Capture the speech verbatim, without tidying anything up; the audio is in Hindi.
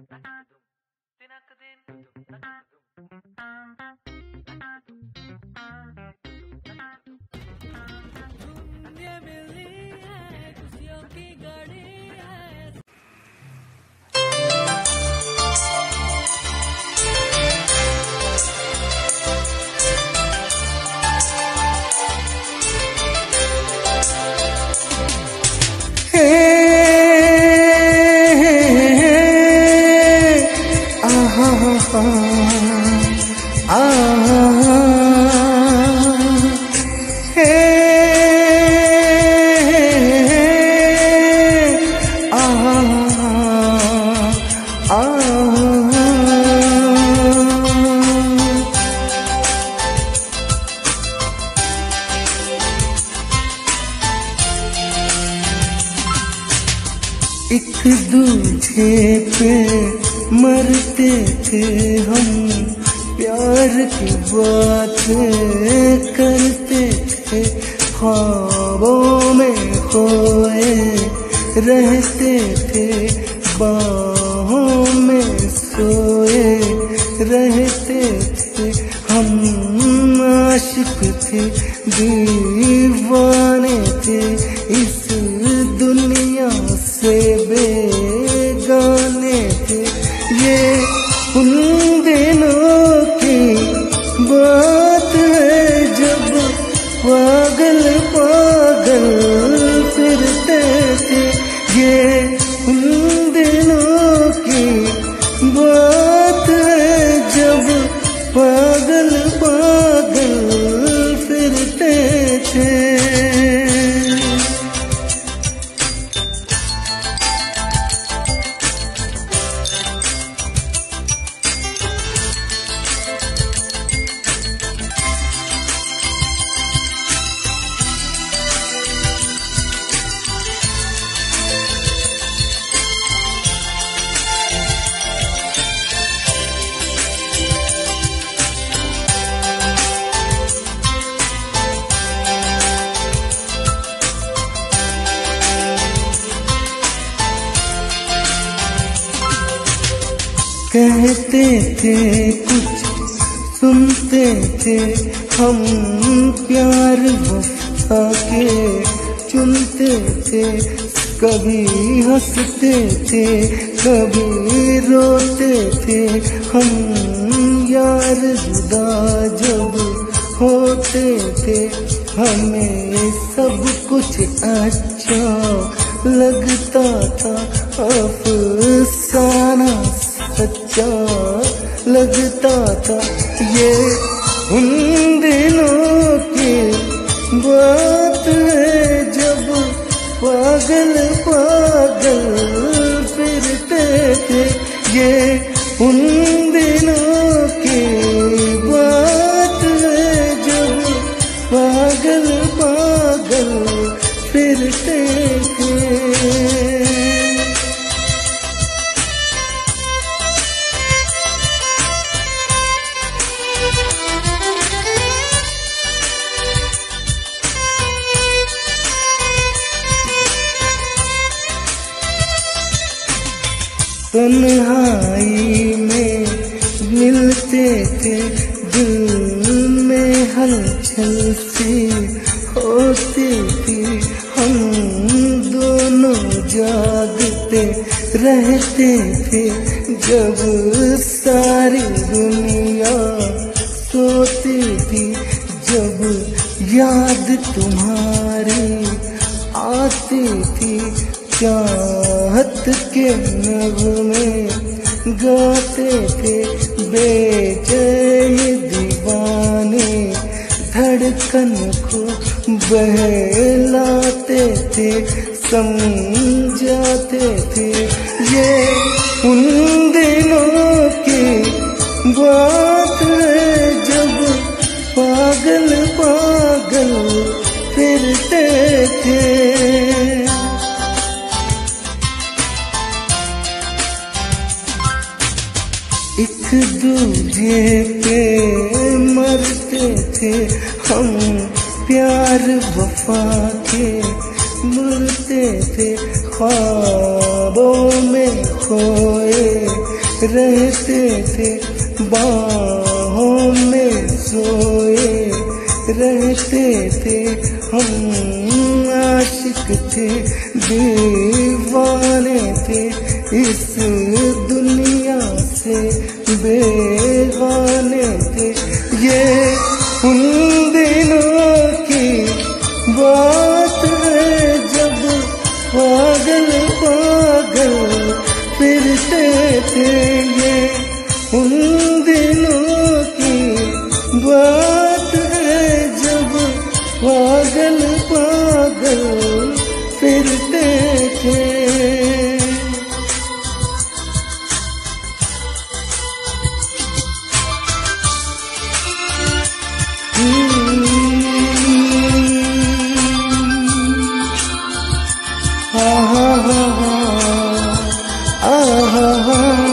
एक दूजे पे मरते थे हम, प्यार की बातें करते थे, ख्वाबों में खोए रहते थे, बाहों में सोए रहते थे। हम आशिक थे, दीवाने थे, इस दुनिया से बेगाने थे। ये उन दिनों की बात है जब पागल पागल फिरते थे। ये उन दिनों की बात है जब पागल पागल फिरते थे। कहते थे कुछ सुनते थे हम, प्यार वफा के चुनते थे। कभी हंसते थे कभी रोते थे हम, यार जुदा जब होते थे। हमें सब कुछ अच्छा लगता था, अफसाना सच्चा लगता था। ये उन दिनों की बात है जब पागल पागल फिरते थे। ये उन दिनों की बात है जब पागल पागल फिरते थे। तन्हाई में मिलते थे, दिल में हलचल सी होती थी। हम दोनों जागते रहते थे जब सारी दुनिया सोती थी। जब याद तुम्हारी आती थी, चाहत के नगमे गाते थे। बेचैन दीवाने धड़कन को बहलाते थे, समझाते थे। ये उन दिनों की बात है जब पागल पागल फिरते थे। एक दूजे पे मरते थे हम, प्यार वफा के मरते थे, ख्वाबों में खोए रहते थे, बाहों में सोए रहते थे हम। आशिक थे, दीवाने थे, इस दुनिया से बेगाने थे। ये उन दिनों की बात है जब पागल पागल फिरते थे। ये उन दिनों की बात है जब पागल पागल फिरते थे। Ah, ah, ah, ah, ah, ah, ah.